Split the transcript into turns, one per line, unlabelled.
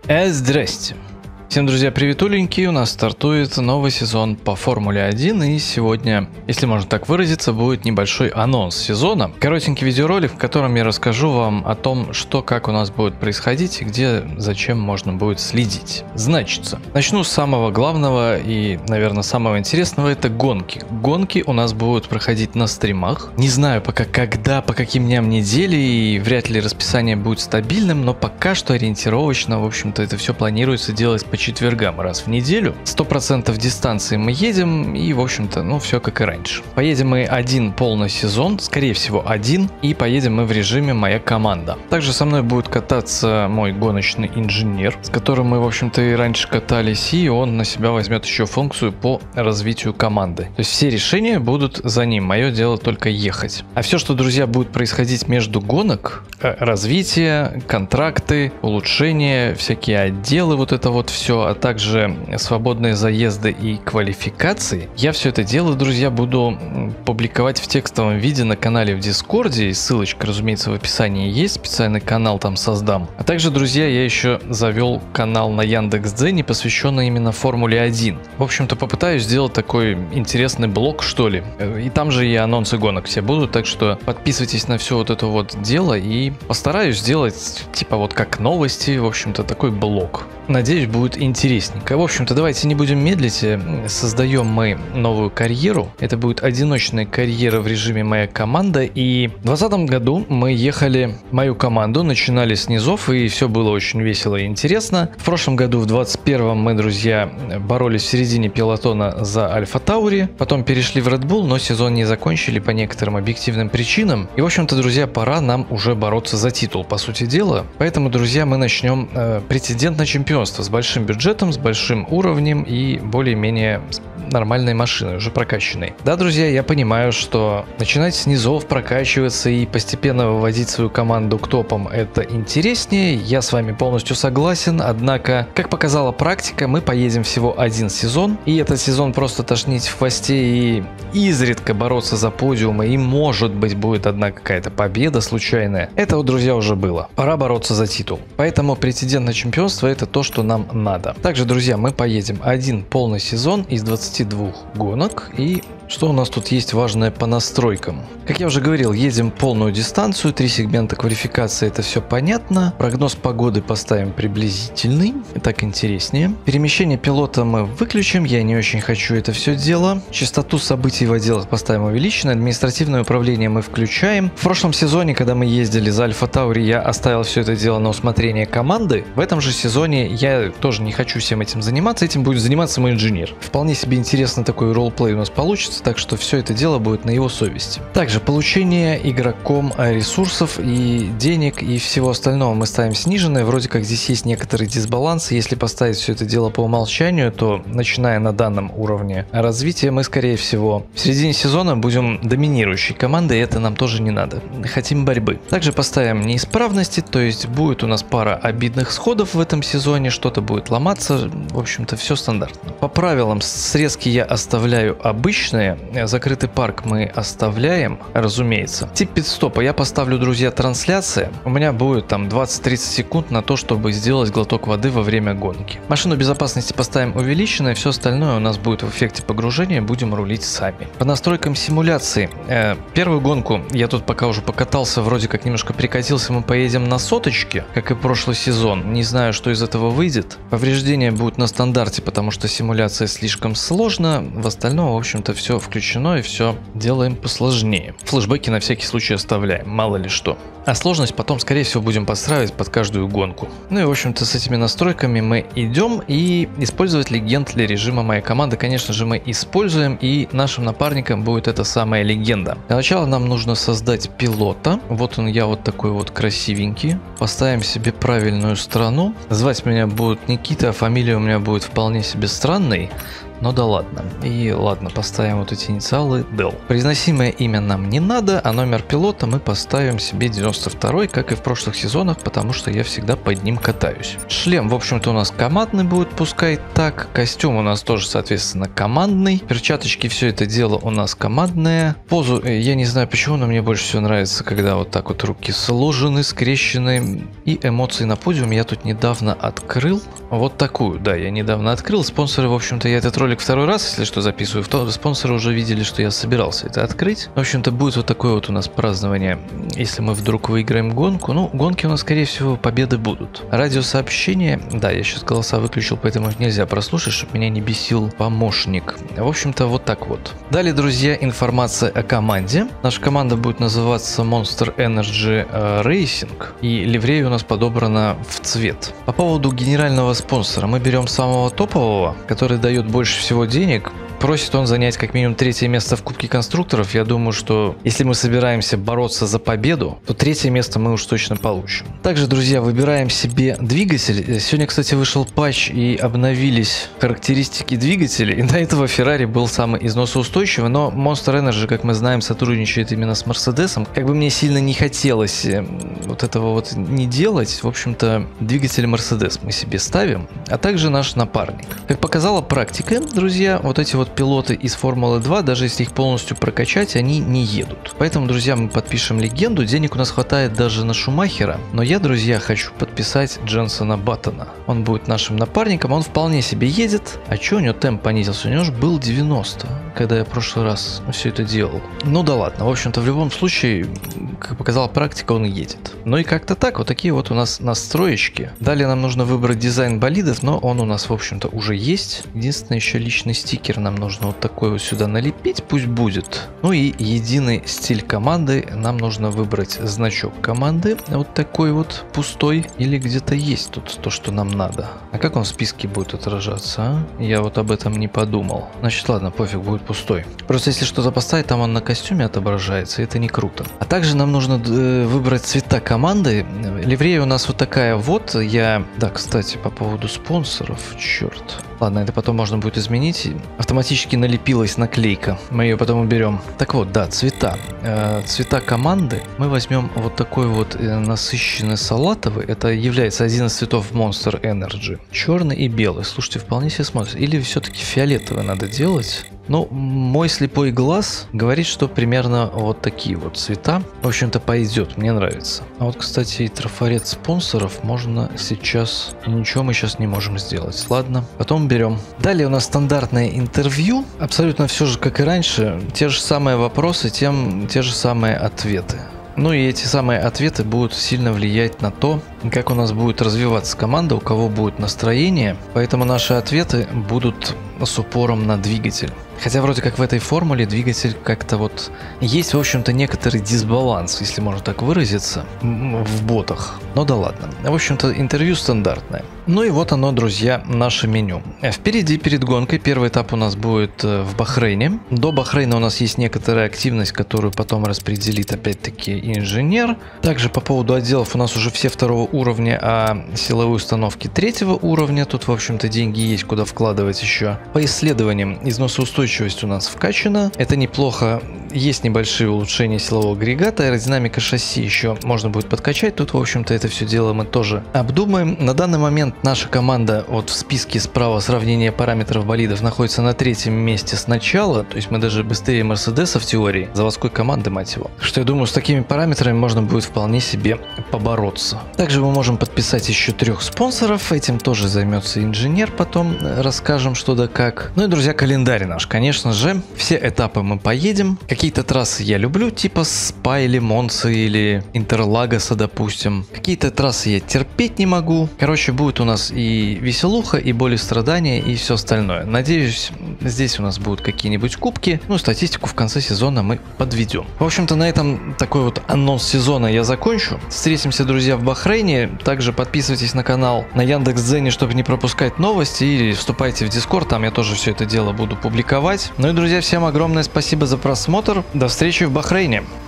Здрасте. Всем, друзья, приветуленькие, у нас стартует новый сезон по Формуле 1, и сегодня, если можно так выразиться, будет небольшой анонс сезона. Коротенький видеоролик, в котором я расскажу вам о том, что как у нас будет происходить и где, зачем можно будет следить. Значится, начну с самого главного и, наверное, самого интересного, это гонки. Гонки у нас будут проходить на стримах. Не знаю пока когда, по каким дням недели, и вряд ли расписание будет стабильным, но пока что ориентировочно, в общем-то, это все планируется делать по четвергам раз в неделю. 100% дистанции мы едем, и в общем-то, ну все как и раньше. Поедем мы один полный сезон, скорее всего один, и поедем мы в режиме «Моя команда». Также со мной будет кататься мой гоночный инженер, с которым мы, в общем-то, и раньше катались, и он на себя возьмет еще функцию по развитию команды. То есть все решения будут за ним, мое дело только ехать. А все, что, друзья, будет происходить между гонок, развитие, контракты, улучшения, всякие отделы, вот это вот все, а также свободные заезды и квалификации, я все это дело, друзья, буду публиковать в текстовом виде на канале в Дискорде, и ссылочка, разумеется, в описании есть, специальный канал там создам. А также, друзья, я еще завел канал на Яндекс.Дзене, посвященный именно Формуле 1. В общем-то, попытаюсь сделать такой интересный блог, что ли. И там же и анонсы гонок все будут, так что подписывайтесь на все вот это вот дело, и постараюсь сделать, типа вот как новости, в общем-то, такой блог. Надеюсь, будет интересненько. В общем-то, давайте не будем медлить. Создаем мы новую карьеру. Это будет одиночная карьера в режиме «Моя команда». И в 2020 году мы ехали мою команду, начинали с низов, и все было очень весело и интересно. В прошлом году, в 2021, мы, друзья, боролись в середине пелотона за Альфа Таури. Потом перешли в Red Bull, но сезон не закончили по некоторым объективным причинам. И, в общем-то, друзья, пора нам уже бороться за титул, по сути дела. Поэтому, друзья, мы начнем претендент на чемпионство с большим бюджетом, с большим уровнем и более-менее нормальной машиной, уже прокачанной. Да, друзья, я понимаю, что начинать с низов, прокачиваться и постепенно выводить свою команду к топам — это интереснее, я с вами полностью согласен, однако, как показала практика, мы поедем всего один сезон, и этот сезон просто тошнить в хвосте и изредка бороться за подиумы, и может быть будет одна какая-то победа случайная. Это вот, друзья, уже было. Пора бороться за титул. Поэтому претендент на чемпионство — это то, что нам надо. Также, друзья, мы поедем один полный сезон из 22 гонок, и что у нас тут есть важное по настройкам? Как я уже говорил, едем полную дистанцию, 3 сегмента квалификации, это все понятно. Прогноз погоды поставим приблизительный, так интереснее. Перемещение пилота мы выключим, я не очень хочу это все дело. Частоту событий в отделах поставим увеличенной, административное управление мы включаем. В прошлом сезоне, когда мы ездили за Альфа Таури, я оставил все это дело на усмотрение команды. В этом же сезоне я тоже не хочу всем этим заниматься, этим будет заниматься мой инженер. Вполне себе интересно такой ролплей у нас получится, так что все это дело будет на его совести. Также получение игроком ресурсов и денег и всего остального мы ставим сниженное. Вроде как здесь есть некоторый дисбаланс. Если поставить все это дело по умолчанию, то начиная на данном уровне развития, мы, скорее всего, в середине сезона будем доминирующей командой, и это нам тоже не надо. Хотим борьбы. Также поставим неисправности, то есть будет у нас пара обидных сходов в этом сезоне, что-то будет ломаться. В общем-то, все стандартно. По правилам срезки я оставляю обычные. Закрытый парк мы оставляем, разумеется. Тип пит-стопа я поставлю, друзья, трансляция. У меня будет там 20-30 секунд на то, чтобы сделать глоток воды во время гонки. Машину безопасности поставим увеличенное, все остальное у нас будет в эффекте погружения, будем рулить сами. По настройкам симуляции. Первую гонку я тут пока уже покатался, вроде как немножко прикатился, мы поедем на соточке, как и прошлый сезон. Не знаю, что из этого выйдет. Повреждения будут на стандарте, потому что симуляция слишком сложна. В остальном, в общем-то, все включено и все делаем посложнее. Флешбеки на всякий случай оставляем, мало ли что. А сложность потом, скорее всего, будем подстраивать под каждую гонку. Ну и, в общем-то, с этими настройками мы идем, и использовать легенд для режима «Моя команда», конечно же, мы используем, и нашим напарником будет эта самая легенда. Для начала нам нужно создать пилота. Вот он, я вот такой вот красивенький. Поставим себе правильную страну. Звать меня будет Никита, а фамилия у меня будет вполне себе странной. Ну да ладно. И ладно, поставим вот эти инициалы Dell. Произносимое имя нам не надо, а номер пилота мы поставим себе 92, как и в прошлых сезонах, потому что я всегда под ним катаюсь. Шлем, в общем-то, у нас командный будет, пускай так. Костюм у нас тоже, соответственно, командный. Перчаточки, все это дело у нас командное. Позу, я не знаю почему, но мне больше всего нравится, когда вот так вот руки сложены, скрещены. И эмоции на подиуме я тут недавно открыл. Вот такую, да, я недавно открыл. Спонсоры, в общем-то, я этот ролик второй раз, если что, записываю. Спонсоры уже видели, что я собирался это открыть. В общем-то, будет вот такое вот у нас празднование, если мы вдруг выиграем гонку. Ну, гонки у нас, скорее всего, победы будут. Радиосообщение, да, я сейчас голоса выключил, поэтому их нельзя прослушать, чтобы меня не бесил помощник. В общем-то, вот так вот. Далее, друзья, информация о команде. Наша команда будет называться Monster Energy Racing, и ливрея у нас подобрана в цвет. По поводу генерального спонсора мы берем самого топового, который дает больше всего денег. Просит он занять как минимум 3-е место в Кубке конструкторов. Я думаю, что если мы собираемся бороться за победу, то 3-е место мы уж точно получим. Также, друзья, выбираем себе двигатель. Сегодня, кстати, вышел патч и обновились характеристики двигателей. И до этого Ferrari был самый износоустойчивый, но Monster Energy, как мы знаем, сотрудничает именно с Mercedes. Как бы мне сильно не хотелось вот этого вот не делать, в общем-то, двигатель Mercedes мы себе ставим, а также наш напарник. Как показала практика, друзья, вот эти вот пилоты из Формулы 2, даже если их полностью прокачать, они не едут. Поэтому, друзья, мы подпишем легенду. Денег у нас хватает даже на Шумахера. Но я, друзья, хочу подписать Дженсона Баттона. Он будет нашим напарником. Он вполне себе едет. А что у него темп понизился? У него же был 90, когда я в прошлый раз все это делал. Ну да ладно. В общем-то, в любом случае, как показала практика, он едет. Ну и как-то так. Вот такие вот у нас настроечки. Далее нам нужно выбрать дизайн болидов, но он у нас, в общем-то, уже есть. Единственное, еще личный стикер нам нужно вот такой вот сюда налепить, пусть будет. Ну и единый стиль команды. Нам нужно выбрать значок команды. Вот такой вот пустой. Или где-то есть тут то, что нам надо. А как он в списке будет отражаться, а? Я вот об этом не подумал. Значит, ладно, пофиг, будет пустой. Просто если что-то поставить, там он на костюме отображается. Это не круто. А также нам нужно выбрать цвета команды. Ливрея у нас вот такая вот. Да, кстати, по поводу спонсоров. Черт. Ладно, это потом можно будет изменить. Автоматически налепилась наклейка. Мы ее потом уберем. Так вот, да, цвета. Цвета команды мы возьмем вот такой вот насыщенный салатовый. Это является один из цветов Monster Energy. Черный и белый. Слушайте, вполне себе смотрится. Или все-таки фиолетовый надо делать? Ну, мой слепой глаз говорит, что примерно вот такие вот цвета. В общем-то, пойдет, мне нравится. А вот, кстати, и трафарет спонсоров можно сейчас... Ничего мы сейчас не можем сделать. Ладно, потом берем. Далее у нас стандартное интервью. Абсолютно все же, как и раньше. Те же самые вопросы, те же самые ответы. Ну и эти самые ответы будут сильно влиять на то, как у нас будет развиваться команда, у кого будет настроение. Поэтому наши ответы будут с упором на двигатель. Хотя вроде как в этой формуле двигатель как-то вот... Есть, в общем-то, некоторый дисбаланс, если можно так выразиться, в ботах. Но да ладно. В общем-то, интервью стандартное. Ну и вот оно, друзья, наше меню. Впереди, перед гонкой, первый этап у нас будет в Бахрейне. До Бахрейна у нас есть некоторая активность, которую потом распределит опять-таки инженер. Также по поводу отделов у нас уже все 2-го уровня, а силовые установки 3-го уровня. Тут, в общем-то, деньги есть, куда вкладывать еще. По исследованиям, износоустойчивость у нас вкачана. Это неплохо. Есть небольшие улучшения силового агрегата. Аэродинамика шасси еще можно будет подкачать. Тут, в общем-то, это все дело мы тоже обдумаем. На данный момент наша команда вот в списке справа сравнения параметров болидов находится на 3-м месте сначала. То есть мы даже быстрее Мерседеса в теории. Заводской команды, мать его. Что я думаю, с такими параметрами можно будет вполне себе побороться. Также мы можем подписать еще 3 спонсоров. Этим тоже займется инженер. Потом расскажем, что да как. Ну и, друзья, календарь наш. Конечно же, все этапы мы поедем. Какие-то трассы я люблю, типа Спа или Монцы или Интерлагоса, допустим. Какие-то трассы я терпеть не могу. Короче, будет у нас и веселуха, и боль и страдания, и все остальное. Надеюсь, здесь у нас будут какие-нибудь кубки. Ну, статистику в конце сезона мы подведем. В общем-то, на этом такой вот анонс сезона я закончу. Встретимся, друзья, в Бахрейне. Также подписывайтесь на канал на Яндекс.Дзене, чтобы не пропускать новости, или вступайте в Discord, там я тоже все это дело буду публиковать. Ну и, друзья, всем огромное спасибо за просмотр. До встречи в Бахрейне.